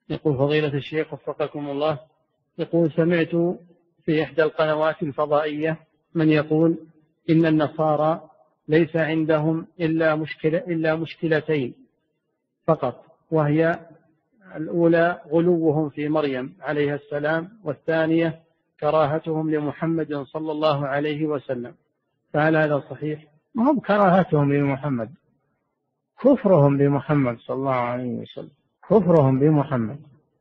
يقول فضيلة الشيخ وفقكم الله، يقول سمعت في إحدى القنوات الفضائية من يقول إن النصارى ليس عندهم إلا مشكلتين فقط، وهي الأولى غلوهم في مريم عليها السلام، والثانية كراهتهم لمحمد صلى الله عليه وسلم، فهل هذا صحيح؟ ما هم كراهتهم لمحمد، كفرهم بمحمد صلى الله عليه وسلم، كفرهم بمحمد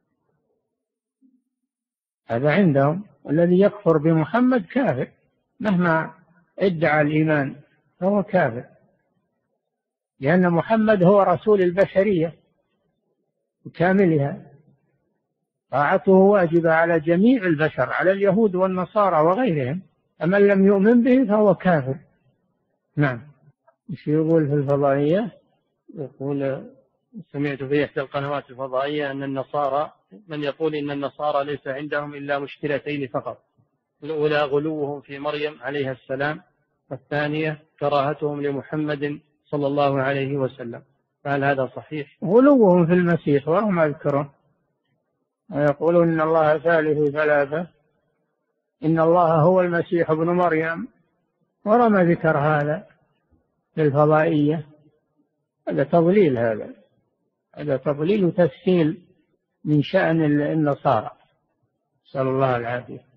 هذا عندهم. الذي يكفر بمحمد كافر مهما ادعى الإيمان، فهو كافر، لأن محمد هو رسول البشرية بكاملها، طاعته واجبة على جميع البشر، على اليهود والنصارى وغيرهم، فمن لم يؤمن به فهو كافر. نعم. ايش يقول في الفضائية؟ يقول سمعت في إحدى القنوات الفضائية أن النصارى من يقول إن النصارى ليس عندهم إلا مشكلتين فقط، الأولى غلوهم في مريم عليها السلام، والثانية كراهتهم لمحمد صلى الله عليه وسلم، فهل هذا صحيح؟ غلوهم في المسيح وهم يذكرون ويقولون إن الله ثالث ثلاثة، إن الله هو المسيح ابن مريم، ورمى ذكر هذا في الفضائية. هذا تضليل، هذا تضليل وتسهيل من شأن النصارى، نسأل الله العافية.